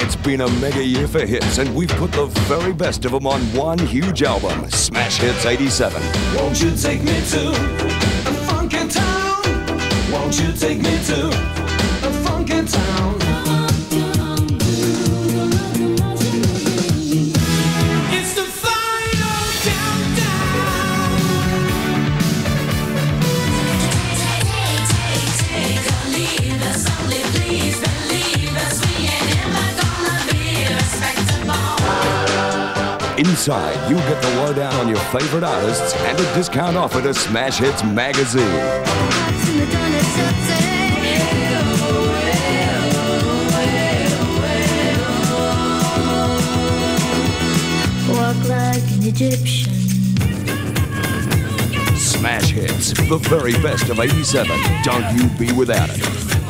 It's been a mega year for hits, and we've put the very best of them on one huge album, Smash Hits 87. Won't you take me to a funky town? Won't you take me to a funky town? It's the final countdown. Take or leave us, only please believe us. We ain't ever gonna be respectable. Inside, you get the lowdown on your favorite artists and a discount offer to Smash Hits magazine. Walk like an Egyptian. Smash Hits, the very best of 87. Don't you be without it.